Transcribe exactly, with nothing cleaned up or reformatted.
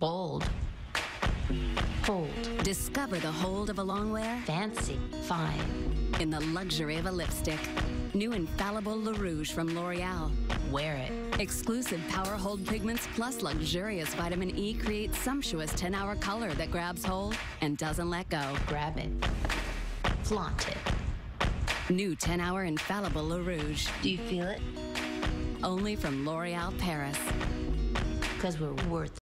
Bold. Hold. Discover the hold of a longwear Fancy. Fine. in the luxury of a lipstick. New Infallible Le Rouge from L'Oreal. Wear it. Exclusive Power Hold pigments plus luxurious vitamin E create sumptuous ten hour color that grabs hold and doesn't let go. Grab it. Flaunt it. New ten hour Infallible Le Rouge. Do you feel it? Only from L'Oreal Paris. Because we're worth